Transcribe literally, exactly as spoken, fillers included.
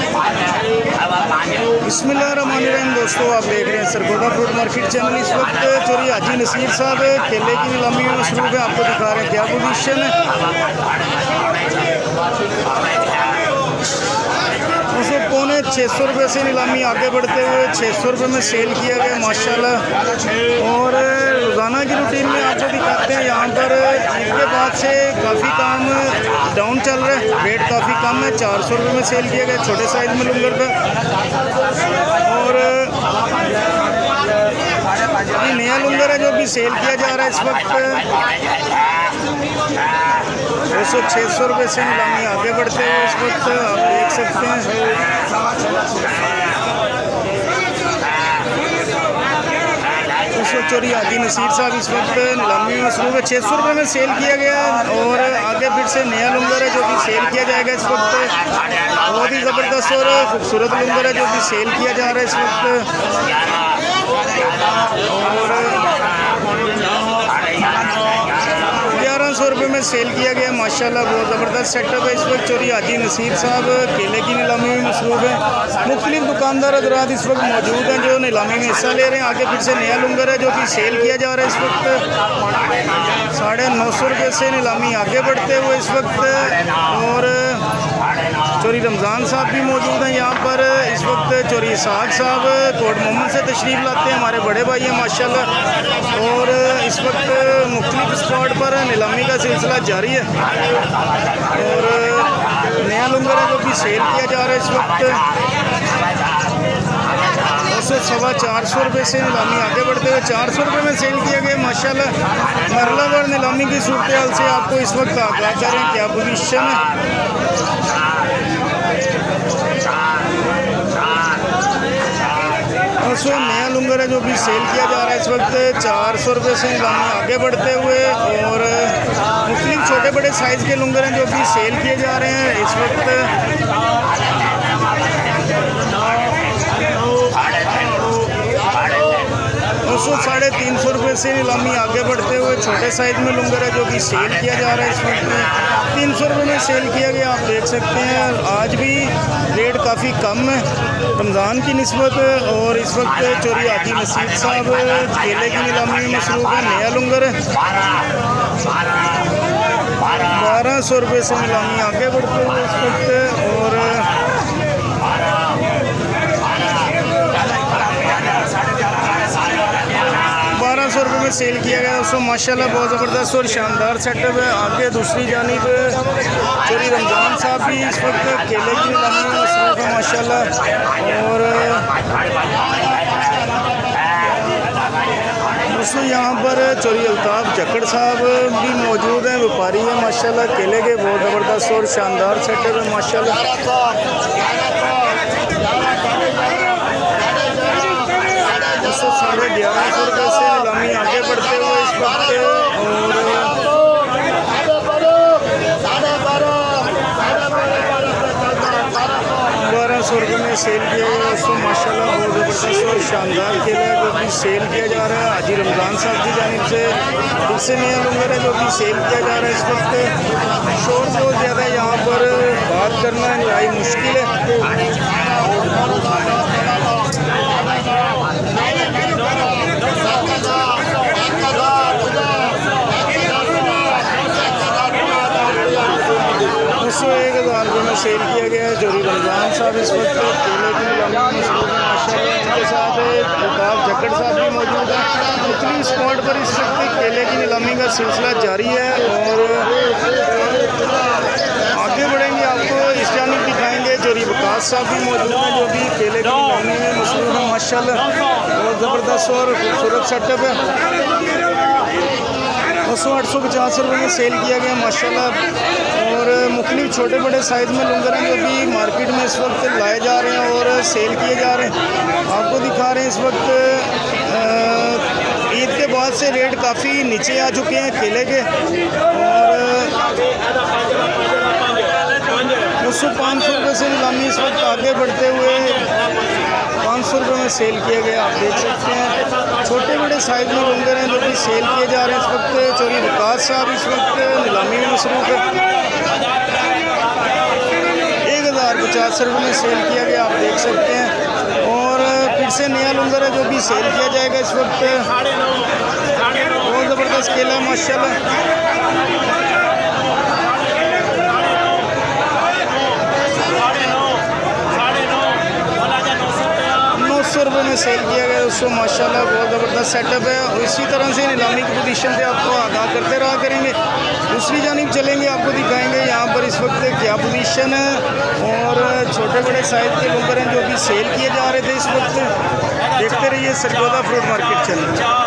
बिस्मिल्लाहिर्रहमानिर्रहीम। दोस्तों, आप देख रहे हैं सरगोधा फ्रूट मार्केट चैनल। इस वक्त चोरी हाजी नसीर साहब केले की नीलामी में मसरूफ है। आपको दिखा रहे हैं क्या पोजीशन है। दोस्तों, पौने छः सौ रुपये से नीलामी आगे बढ़ते हुए छः सौ रुपये में सेल किया गया माशाल्लाह। और रोज़ाना की रूटीन में आपको दिखाते हैं, यहाँ पर ईद के बाद से काफ़ी काम डाउन चल रहा है, रेट काफ़ी कम है। चार सौ रुपये में सेल किया गया छोटे साइज़ में लुंगर का। और ये नया लुंगर है जो भी सेल किया जा रहा है इस वक्त दो सौ छः सौ रुपये से नीलामी आगे बढ़ते हुए इस वक्त आप देख सकते हैं। चोरी हाजी नसीर साहब इस वक्त नीलामी में मसरूफ है। छः सौ रुपये में सेल किया गया और आगे फिर से नया लुंगर है जो कि सेल किया जाएगा इस वक्त। बहुत ही ज़बरदस्त और खूबसूरत लुंगर है जो कि सेल किया जा रहा है इस वक्त। और ग्यारह सौ रुपये में सेल किया गया माशाल्लाह। बहुत ज़बरदस्त सेटअप है इस वक्त। चोरी हाजी नसीर साहब केले की नीलामी में मसरूफ है। मुख्तलिफ दुकानदार हज़रात इस वक्त मौजूद हैं जो नीलामी में हिस्सा ले रहे हैं। आगे फिर से नया लुंगर है जो कि सेल किया जा रहा है इस वक्त। साढ़े नौ सौ रुपये से नीलामी आगे बढ़ते हुए इस वक्त। और चोरी रमज़ान साहब भी मौजूद हैं यहाँ पर इस वक्त। चोरी साग साहब कोट मोहम्मद से तशरीफ़ लाते हैं, हमारे बड़े भाई हैं माशाल्लाह। और इस वक्त मुख्तलिफ स्पॉट पर नीलामी का सिलसिला जारी है। और नया लुंगर है जो भी सेल किया जा रहा है इस वक्त। दो सौ सवा चार सौ रुपये से नीलामी आगे बढ़ते हुए चार सौ रुपये में सेल किया गया माशाल्लाह। मरला भर नीलामी की सूरत हाल से आपको इस वक्त आगाह करें क्या पोजीशन है। सौ नया लुंगर है जो भी सेल किया जा रहा है इस वक्त। चार सौ रुपये से नीलामी आगे बढ़ते हुए। और मुख्तलिफ छोटे बड़े साइज़ के लुंगर हैं जो भी सेल किए जा रहे हैं इस वक्त। दो सौ साढ़े तीन सौ रुपये से नीलामी आगे बढ़ते हुए छोटे साइज़ में लुंगर है जो कि सेल किया जा रहा है इस वक्त। तीन सौ रुपये में सेल किया गया आप देख सकते हैं। आज भी रेट काफ़ी कम है रमज़ान की निस्बत। और इस वक्त चोरी हाजी नसीर साहब केले की नीलामी में मसरूफ है। नया लुंगर है बारह सौ रुपये से नीलामी आगे बढ़ते हुए इस वक्त। और बारह सौ रुपये में सेल किया गया दोस्तों माशाल्लाह। बहुत ज़बरदस्त और शानदार सेटअप है। आगे दूसरी जानिब चोरी रमज़ान साहब भी इस वक्त केले की नीलामी में मसरूफ है माशाल्लाह। और दोस्तों, यहाँ पर चोरी अल्ताफ़ जक्कड़ साहब भी मौजूद हैं, व्यापारी हैं माशाल्लाह। केले के बहुत ज़बरदस्त और शानदार सेटअप है माशाल्लाह। साढ़े ग्यारह सौ रुपये से नीलामी आगे बढ़ते हुए इस वक्त। और बारह सौ रुपये में सेल किया गया दोस्तों माशाल्लाह। बहुत ज़बरदस्त और शानदार केला है जो कि सेल किया जा रहा है हाजी रमज़ान साहब की जानिब से। इससे नया लुंगर है जो कि सेल किया जा रहा है इस वक्त। शोर बहुत ज़्यादा है यहाँ पर, बात करना इंतहाई मुश्किल है। सौ एक हज़ार रुपये में सेल किया गया है। चोरी रमज़ान साहब इस वक्त केले की नीलामी में माशाल्लाह। इनके साथ अल्ताफ़ जक्कड़ साहब भी मौजूद हैं। मुख्तलिफ स्पॉट पर इस वक्त केले की नीलामी का सिलसिला जारी है। और आगे बढ़ेंगे आपको इस जानिब दिखाएंगे। चोरी वकास साहब भी मौजूद हैं जो भी केले की नीलामी में मसरूफ है माशाल्लाह। बहुत ज़बरदस्त और खूबसूरत सेटअप है। दो सौ आठ सौ पचास रुपये में सेल किया गया माशाल्लाह। और मुख्तलिफ छोटे बड़े साइज़ में लुंगर हैं जो भी मार्केट में इस वक्त लाए जा रहे हैं और सेल किए जा रहे हैं। आपको दिखा रहे हैं इस वक्त ईद के बाद से रेट काफ़ी नीचे आ चुके हैं केले के। और दो सौ पाँच सौ रुपये से नीलामी इस वक्त आगे बढ़ते हुए पाँच सौ रुपये में सेल किया गया आप देख सकते हैं। छोटे बड़े साइज़ में लुंगर हैं जो कि सेल किए जा रहे हैं इस वक्त। चोरी वकास साहब इस वक्त नीलामी में मसरूफ है। एक हज़ार पचास रुपये में सेल किया गया, आप देख सकते हैं। और फिर से नया लुंगर है जो भी सेल किया जाएगा इस वक्त। बहुत ज़बरदस्त केला है माशाल्लाह। सौ रुपये में सेल किया गया दोस्तों माशाल्लाह, बहुत ज़बरदस्त सेटअप है। और इसी तरह से नीलामी की पोजीशन से आपको आगाह करते रहा करेंगे। दूसरी जानिब चलेंगे, आपको दिखाएंगे यहाँ पर इस वक्त क्या पोजीशन है। और छोटे बड़े साइज़ के लुंगर हैं जो भी सेल किए जा रहे थे इस वक्त। देखते रहिए सरगोधा फ्रूट मार्केट चैनल।